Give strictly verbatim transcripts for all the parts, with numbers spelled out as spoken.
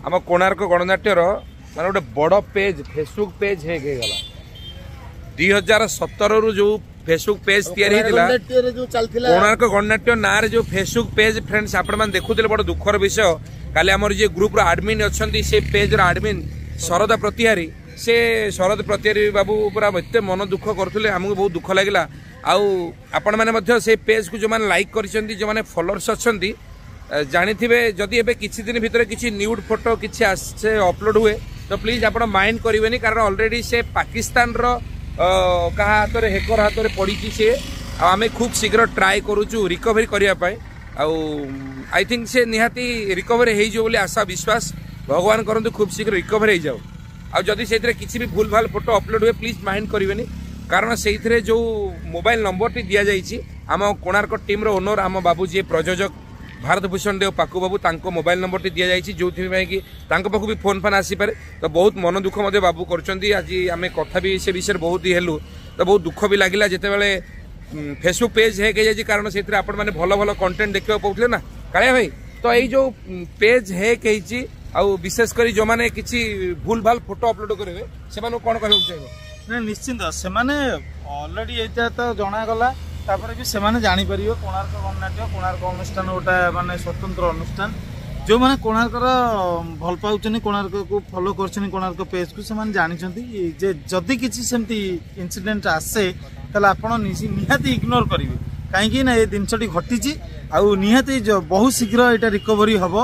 आम कोणार्क गणनाट्यर माने गोटे बड़ पेज फेसबुक पेज है गला दुई हजार सतर रु जो फेसबुक पेज तैयारी कोणार्क गणनाट्य ना जो फेसबुक पेज फ्रेंड्स आपण मैंने देखुले बड़ दुखर विषय काली आमर जे ग्रुप आडमिन अच्छा से पेज आडमिन शरदा प्रतिहारी से शरद प्रतिहारी बाबू पूरा एत मन दुख करुले आमको बहुत दुख लगे आपण मैंने से पेज को जो मैंने लाइक कर जो मैंने फॉलोअर्स अच्छा जानी थे जदि एबे किछि दिन भितर किछि न्यूड फोटो किछि आसे अपलोड हुए तो प्लीज आपण माइंड करेंगे कारण ऑलरेडी से पाकिस्तान रो कहा हाथ में हेकर हाथ में पड़ी सी आम खूब शीघ्र ट्राए करुचु रिकवरी करने आई थिंक से निहाती रिकवरी हो आशा विश्वास भगवान करंतु खूब शीघ्र रिकवरी हो जाओ आदि से किसी भी भूल भाल फोटो अपलोड हुए प्लीज माइंड करेंगे कारण से जो मोबाइल नंबर टी दि जाइए आम कोणार्क टीम रो ओनर आम बाबू जी प्रयोजक भारत भूषण देव पाकु बाबू तांको मोबाइल नंबर टी दि जाइए जो कि पाखु भी फोन फान आसीपे तो बहुत मन दुख मध्य बाबू कर आज आम कथा भी से विषय बहुत ही हेलु तो बहुत दुख भी लगे जिते फेसबुक पेज है जाइए कारण से आपण मैंने भल भल कंटेंट देखा पाते ना कालिया भाई तो यही जो पेज है कही विशेषकर जो मैंने किसी भूल भाल फोटो अपलोड करेंगे से कौन कहना चाहिए निश्चिंत से ऑलरेडी ये तो जनागला तापर भी से जापर कोणार्क गणनाट्य कोणार्क अनुष्ठान गोटे मानने स्वतंत्र अनुष्ठान जो मैंने कोणार्क भल पाँच कोणार्क को फॉलो कर कोणार्क पेज को से जानते जदि किसी सेमती इंसिडेंट आसे ताले आपण निहाती इग्नोर करेंगे कहीं ना ये जिनसटी घटी निहाती बहुत शीघ्र यहाँ रिकवरी हम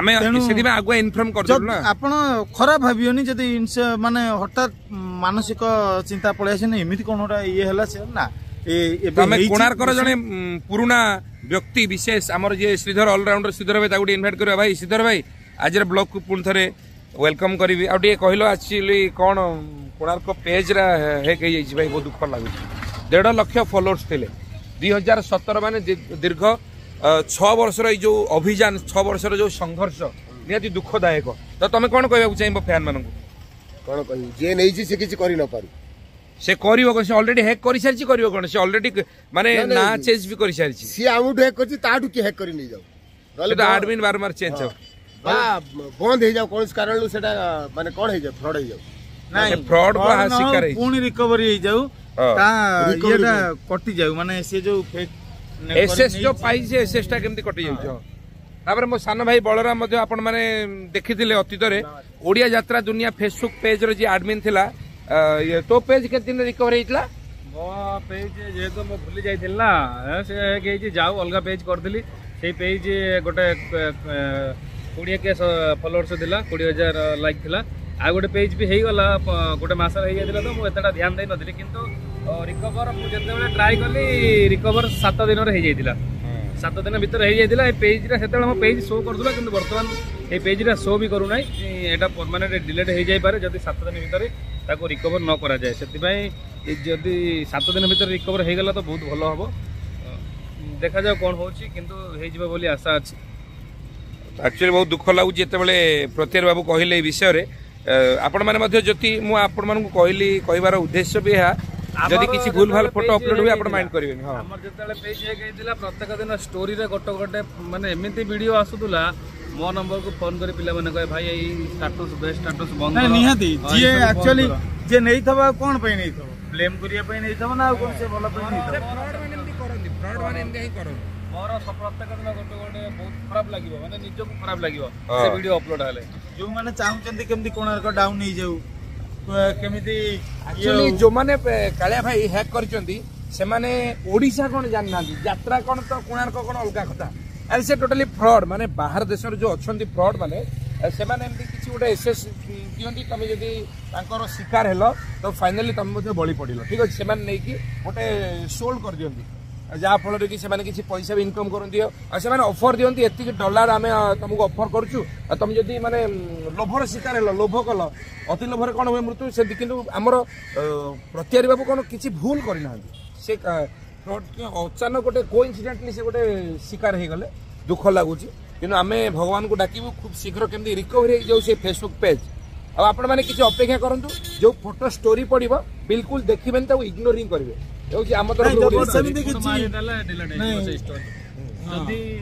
आप खराब भावियोनी जदि माने हठात मानसिक चिंता पड़े आसे एमती कौन गोटा ये है ना कोणार्क जड़े पुराना व्यक्ति विशेष आमर जे श्रीधर ऑलराउंडर श्रीधर भाई ताकू इनवाइट कर भाई श्रीधर भाई आज ब्लॉग को पुणी थे वेलकम करी आउ कहल एक्चुअली कौन कोणार्क पेज है कही भाई बहुत दुख लगुच देढ़ लक्ष फॉलोअर्स थे दुई हजार सतर मान दीर्घ छह वर्ष जो अभियान छह वर्ष जो संघर्ष निहाती दुखदायक तो तुम कौन कहना चाहिए फैन मान कौन कह जे नहीं से किसी कर न पारू से करिवो से ऑलरेडी हैक कर सारी करिवो कोन से ऑलरेडी माने ना चेंज भी कर सारी सी आउट हैक करछि ताडू के हैक करि नै जाऊ गले तो एडमिन बार बार चेंज हो बा बंद हे जाऊ कोन कारण लो सेटा माने कोन हे जाऊ फ्रॉड हे जाऊ नहीं फ्रॉड को शिकार है पूर्ण रिकवरी हे जाऊ ता येटा कटि जाऊ माने से जो फेक एसएस जो पाई जे एसएस टा केमती कटि जाऊ तापर मो सान भाई बलराम मध्ये आपण माने देखिथिले अतीत रे ओडिया यात्रा दुनिया फेसबुक पेज रो जे एडमिन थिला ये तो पेज के दिन रिकवर हेतला मो पेज जे तो मो भूली जाइथिल ना से के जाऊ अलगा पेज करथिली से पेज गोटे बीस के फॉलोअर्स थिला बीस हजार लाइक थिला आ गोटे पेज भी हे गला गोटे मास रे हे जाइथिला तो मो एतडा ध्यान देइ नथिली किंतु रिकवर मु जते ट्राई कली रिकवर सात दिन रे हे जाइथिला सात दिन भीतर हो जाता है पेज से मो पेज शो करूला कि बर्तमान ये पेज शो भी करूना यहाँ परमानेंट डिलीट हो जाए जब सात दिन भितर ताको रिकवर न करा जाए से जदि सात दिन भीतर रिकवर हो गला तो बहुत भल हम देखा जाओ कौन हो किंतु बोली आशा अच्छी एक्चुअली बहुत दुख लगुच जिते प्रत्यार बाबू कहले विषय आपण मैंने जदि मुझे कहली कहबार उद्देश्य भी है जदि किसी भूल भाल फोटो अपलोड हुए आपण माइंड करिवे हां हमर जतले पेज हे गइदिला प्रत्येक दिन स्टोरी रे गोटे गोटे माने एमिति वीडियो आसुदुला मो नंबर को फोन करी पिला माने कहे भाई एई स्टेटस बेस्ट स्टेटस बंद नहीं निहाती जे एक्चुअली जे नहीं थबा कोन पई नहीं थबो ब्लेम करिया पई नहीं थबो ना कोन से भलो पई नहीं थबो फ्रॉड माने एमती करंदी फ्रॉड माने एमती ही करन मोर प्रत्येक दिन गोटे गोटे बहुत खराब लागिवो माने निजो को खराब लागिवो से वीडियो अपलोड हले जो माने चाहुचंदी केमती कोणार्क डाउन नहीं जाऊ केमिति एक्चुअली जो माने कालिया भाई हैक करचंदी से माने ओडिसा कोन जान ना यात्रा कोन तो कोणार्क कोन अलगा कथा अरे से टोटली फ्रॉड माने बाहर देश जो अच्छंती फ्रॉड माने से माने एमती किछि गोटे एसएस दियंती तमे जदी तांकर शिकार हेलो तो फाइनली तमे मध्ये बळी पडिलो ठीक अछि से माने नै कि गोटे सोल्ड कर दियंती जहाँ फल कि किसी पैसा भी इनकम करती से ऑफर दिखती एति डॉलर आम तुमको ऑफर करुचु तुम जदि माने लोभर शिकार हेलो लोभ कल अति लोभर कौन हुए मृत्यु से किंतु आमर प्रत्यारी बाबू कौन किसी भूल करना से अचानक गोटे कोइंसिडेंटली से गोटे शिकार हो गले दुख लगुच कि आम भगवान को डाकबू खूब शीघ्र केमती रिकवरी हो से फेसबुक पेज आपण मैंने किसी अपेक्षा करूँ जो फोटो स्टोरी पड़ो बिल्कुल देखिए इग्नोर ही करेंगे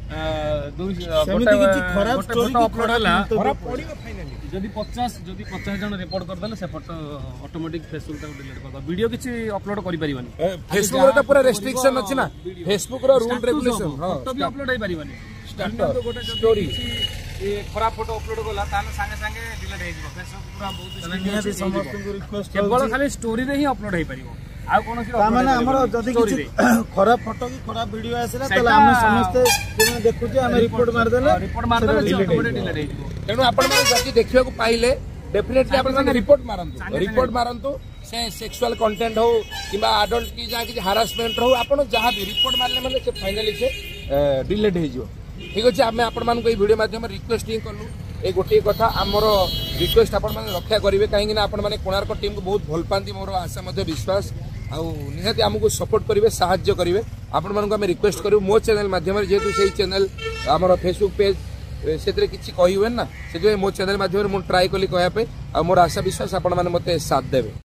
ସେମିତି କିଛି ଖରାପ story କି ଅପଲୋଡ ହେଲା ଖରାପ ପଡିବ ଫାଇନାଲି। ଯଦି ପଚାଶ ଯଦି ପଚାଶ ଜଣ ରିପୋର୍ଟ କରିଦେଲେ ସେ ଫଟୋ ଅଟୋମେଟିକ ଫେସବୁକ୍ ତାକୁ ଡିଲିଟ୍ କରିଦେବ। ଭିଡିଓ କିଛି ଅପଲୋଡ କରିପାରିବନି। ଫେସବୁକ୍ ରେ ତ ପୁରା ରେଷ୍ଟ୍ରିକ୍ସନ ଅଛି ନା, ଫେସବୁକ୍ ର ରୁଲ ରେଗୁଲେସନ। ଫଟୋ ବି ଅପଲୋଡ ହେଇପାରିବନି। Starter, ଗୋଟେ story। ଯଦି ଖରାପ ଫଟୋ ଅପଲୋଡ କଲା ତାହେଲେ ସାଙ୍ଗେ ସାଙ୍ଗେ ଡିଲିଟ୍ ହେଇଯିବ। ଫେସବୁକ୍ ପୁରା ବହୁତ ନିହାତି ସମସ୍ତଙ୍କୁ ରିକ୍ୱେଷ୍ଟ କେବଳ ଖାଲି ଷ୍ଟୋରିରେ ହିଁ ଅପଲୋଡ ହେଇପାରିବ, ଆଉ କୌଣସି ତାମାନେ ଆମର ଯଦି କିଛି ଖରାପ ଫଟୋ କି ଖରାପ ଭିଡିଓ ଆସିଲା ତାହେଲେ ଆମେ ସମସ୍ତେ ଯୋଉମାନେ ଦେଖୁଛେ ଆମେ ରିପୋର୍ଟ ମାରିଦେଲେ ରିପୋର୍ଟ ମାରିଦେଲେ ଅଟୋମେଟିକ ଡିଲିଟ୍ ହେଇଯିବ। ତେଣୁ ଆପଣ ମାନେ ଯଦି ଦେଖିବାକୁ ପାଇଲେ ଡେଫିନେଟଲି ଆପଣ ମାନେ ରିପୋର୍ଟ ମାରନ୍ତୁ, ରିପୋର୍ଟ ମାରନ୍ତୁ। ସେ ସେକ୍ସୁଆଲ କଣ୍ଟେଣ୍ଟ ହଉ କିମ୍ବା ଆଡଲ୍ଟ କି ଯାହା କିଛି ହାରାସମେଣ୍ଟ ହଉ, ଆପଣ ଯାହା ବି ରିପୋର୍ଟ ମାରିଲେ ମାନେ ସେ ଫାଇନାଲି ସେ ଡିଲିଟ୍ ହେଇଯିବ। ঠিক আছে, আমি আপনার এই ভিডিও মাধ্যমে রিকোয়েস্ট হি কলু এই গোটিয়ে কথা আমার রিকোয়েস্ট আপনার রক্ষা করবে, কাইকি না আপনার কোଣାর্ক টিম को बहुत भल पाती, मोर आशा विश्वास आहाती आमको सपोर्ट करेंगे, साहाय्य करेंगे। आपण मानक आम रिक्वेस्ट करूँ मो चैनल माध्यम जेहेतु से चैनल आम फेसबुक पेज से किसी कही हुए ना, से मो चैनल माध्यम ट्राए कली कहवाई, मोर आशा विश्वास आपण मैंने मत साथ देवे।